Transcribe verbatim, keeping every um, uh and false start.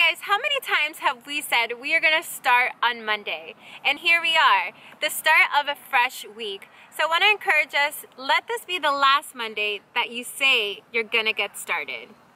guys, how many times have we said we are going to start on Monday? And here we are, the start of a fresh week. So I want to encourage us, let this be the last Monday that you say you're going to get started.